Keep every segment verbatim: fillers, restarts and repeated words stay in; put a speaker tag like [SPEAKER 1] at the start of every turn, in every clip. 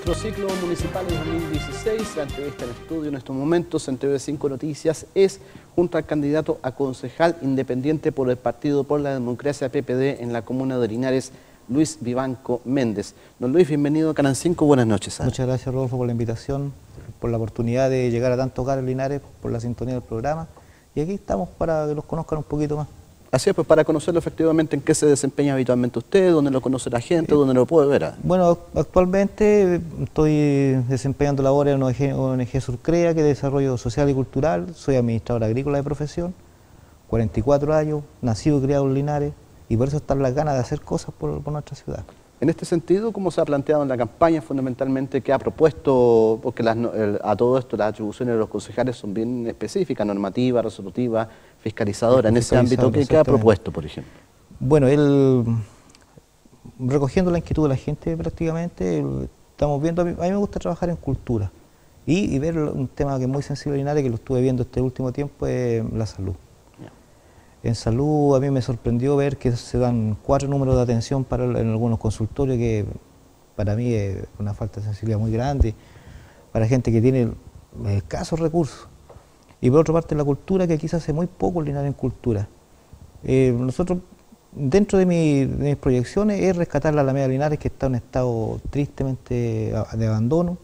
[SPEAKER 1] nuestro ciclo municipal de dos mil dieciséis. La entrevista en estudio en estos momentos en T V cinco Noticias es junto al candidato a concejal independiente por el Partido por la Democracia P P D en la comuna de Linares, Luis Vivanco Méndez. Don Luis, bienvenido a Canal cinco, buenas noches. ¿eh?
[SPEAKER 2] Muchas gracias, Rodolfo, por la invitación, por la oportunidad de llegar a tantos hogares Linares, por la sintonía del programa. Y aquí estamos para que los conozcan un poquito más.
[SPEAKER 1] Así es, pues para conocerlo efectivamente en qué se desempeña habitualmente usted, dónde lo conoce la gente, dónde lo puede ver. ¿eh?
[SPEAKER 2] Bueno, actualmente estoy desempeñando labores en O N G Surcrea, que es desarrollo social y cultural. Soy administrador agrícola de profesión, cuarenta y cuatro años, nacido y criado en Linares, y por eso están las ganas de hacer cosas por, por nuestra ciudad.
[SPEAKER 1] En este sentido, ¿cómo se ha planteado en la campaña fundamentalmente qué ha propuesto? Porque las, el, a todo esto las atribuciones de los concejales son bien específicas, normativa, resolutiva, fiscalizadora. En ese ámbito, ¿qué, ¿qué ha propuesto, por ejemplo?
[SPEAKER 2] Bueno, él, recogiendo la inquietud de la gente prácticamente, estamos viendo, a mí, a mí me gusta trabajar en cultura y, y ver un tema que es muy sensible en Linares, que lo estuve viendo este último tiempo, es la salud. En salud a mí me sorprendió ver que se dan cuatro números de atención para en algunos consultorios, que para mí es una falta de sensibilidad muy grande para gente que tiene escasos recursos. Y por otra parte la cultura, que aquí se hace muy poco en Linares en cultura. Eh, nosotros, dentro de, mi, de mis proyecciones, es rescatar la Alameda Linares, que está en un estado tristemente de abandono,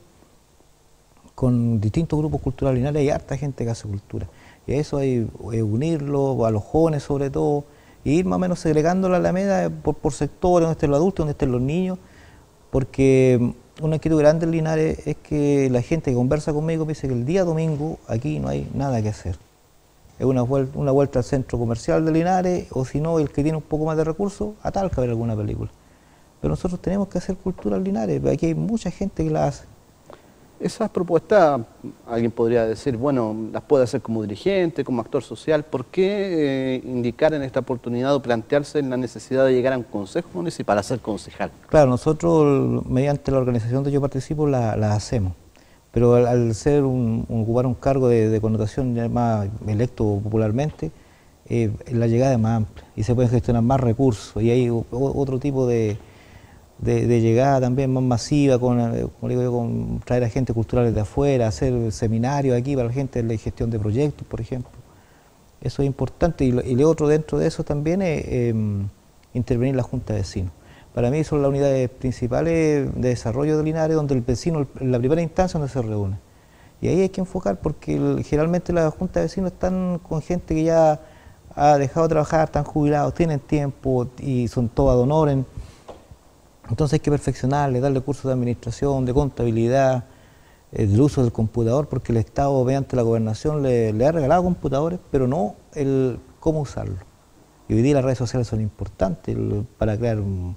[SPEAKER 2] con distintos grupos culturales Linares. Hay harta gente que hace cultura. Y eso hay que unirlo, a los jóvenes sobre todo, e ir más o menos segregando la Alameda por, por sectores, donde estén los adultos, donde estén los niños, porque una inquietud grande en Linares es que la gente que conversa conmigo me dice que el día domingo aquí no hay nada que hacer. Es una vuelta, una vuelta al centro comercial de Linares, o si no, el que tiene un poco más de recursos, a Talca a ver alguna película. Pero nosotros tenemos que hacer cultura en Linares, aquí hay mucha gente que la hace.
[SPEAKER 1] Esas propuestas, alguien podría decir, bueno, las puede hacer como dirigente, como actor social. ¿Por qué eh, indicar en esta oportunidad o plantearse en la necesidad de llegar a un consejo municipal a ser concejal?
[SPEAKER 2] Claro, nosotros, mediante la organización donde yo participo, la, la hacemos. Pero al, al ser un, un, ocupar un cargo de, de connotación ya más electo popularmente, eh, la llegada es más amplia y se pueden gestionar más recursos. Y hay o, otro tipo de... De, de llegada también más masiva, con, como digo yo, con traer a gente cultural de afuera, hacer seminarios aquí para la gente de gestión de proyectos, por ejemplo. Eso es importante. Y lo, y lo otro dentro de eso también es eh, intervenir la Junta de Vecinos. Para mí son las unidades principales de desarrollo de Linares, donde el vecino, en la primera instancia, donde se reúne. Y ahí hay que enfocar, porque el, generalmente las Juntas de Vecinos están con gente que ya ha dejado de trabajar, están jubilados, tienen tiempo y son todos ad honorem. Entonces hay que perfeccionarle, darle cursos de administración, de contabilidad, eh, del uso del computador, porque el Estado, mediante la gobernación, le, le ha regalado computadores, pero no el cómo usarlo. Y hoy día las redes sociales son importantes el, para crear un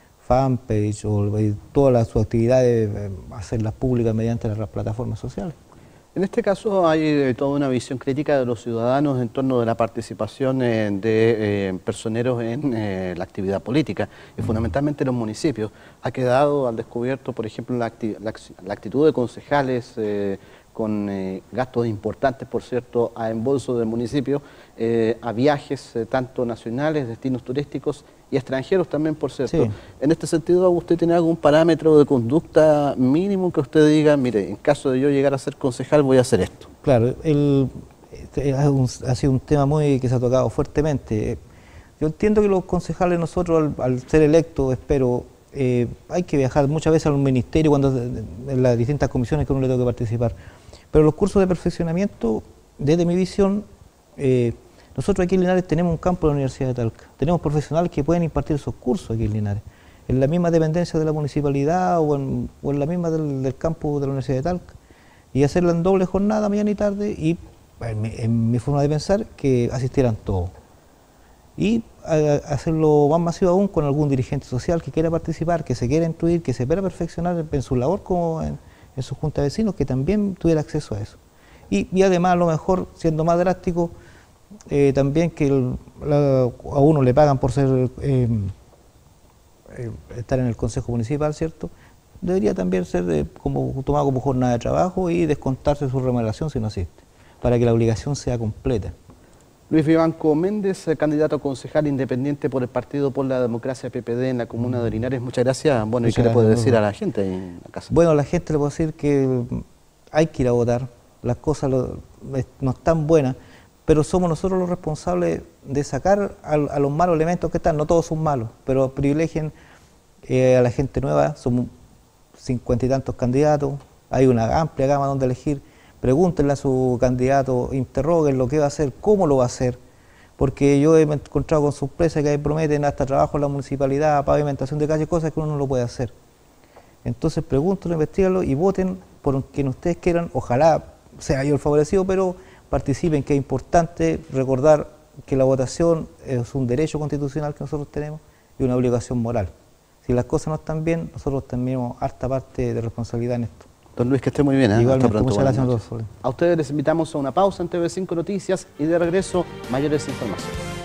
[SPEAKER 2] fanpage o eh, todas las, sus actividades, eh, hacerlas públicas mediante las plataformas sociales.
[SPEAKER 1] En este caso hay eh, toda una visión crítica de los ciudadanos en torno de la participación eh, de eh, personeros en eh, la actividad política y fundamentalmente en los municipios. Ha quedado al descubierto, por ejemplo, la, acti la, la actitud de concejales eh, con eh, gastos importantes, por cierto, a embolso del municipio, eh, a viajes eh, tanto nacionales, destinos turísticos y extranjeros también, por cierto. Sí. En este sentido, ¿usted tiene algún parámetro de conducta mínimo que usted diga, mire, en caso de yo llegar a ser concejal voy a hacer esto?
[SPEAKER 2] Claro, el, este, un, ha sido un tema muy que se ha tocado fuertemente. Yo entiendo que los concejales, nosotros al, al ser electos, espero, eh, hay que viajar muchas veces al ministerio, cuando en las distintas comisiones que uno le toca participar. Pero los cursos de perfeccionamiento, desde mi visión, eh, nosotros aquí en Linares tenemos un campo de la Universidad de Talca. Tenemos profesionales que pueden impartir esos cursos aquí en Linares, en la misma dependencia de la municipalidad o en, o en la misma del, del campo de la Universidad de Talca, y hacerla en doble jornada, mañana y tarde, y en mi, en mi forma de pensar, que asistieran todos. Y a, a hacerlo más masivo aún con algún dirigente social que quiera participar, que se quiera instruir, que se quiera perfeccionar en su labor como en, en su junta de vecinos, que también tuviera acceso a eso. Y, y además, a lo mejor, siendo más drástico, eh, también que el, la, a uno le pagan por ser eh, eh, estar en el Consejo Municipal, ¿cierto? Debería también ser de, como, tomado como jornada de trabajo y descontarse su remuneración si no asiste, para que la obligación sea completa.
[SPEAKER 1] Luis Vivanco Méndez, candidato a concejal independiente por el Partido por la Democracia P P D en la comuna de Linares. Muchas gracias. Bueno, ¿y qué le puede decir a la gente ahí en la casa?
[SPEAKER 2] Bueno, a la gente le puedo decir que hay que ir a votar. Las cosas lo, no están buenas, pero somos nosotros los responsables de sacar a, a los malos elementos que están. No todos son malos, pero privilegien eh, a la gente nueva. Somos cincuenta y tantos candidatos, hay una amplia gama donde elegir. Pregúntenle a su candidato, interroguen lo que va a hacer, cómo lo va a hacer, porque yo he encontrado con sorpresa que ahí prometen hasta trabajo en la municipalidad, pavimentación de calles, cosas que uno no lo puede hacer. Entonces pregúntenlo, investíganlo y voten por quien ustedes quieran. Ojalá sea yo el favorecido, pero participen, que es importante recordar que la votación es un derecho constitucional que nosotros tenemos y una obligación moral. Si las cosas no están bien, nosotros tenemos harta parte de responsabilidad en esto.
[SPEAKER 1] Don Luis, que esté muy bien. ¿eh?
[SPEAKER 2] Igualmente,
[SPEAKER 1] Hasta pronto.
[SPEAKER 2] muchas gracias a todos.
[SPEAKER 1] A ustedes les invitamos a una pausa en T V cinco Noticias y de regreso mayores informaciones.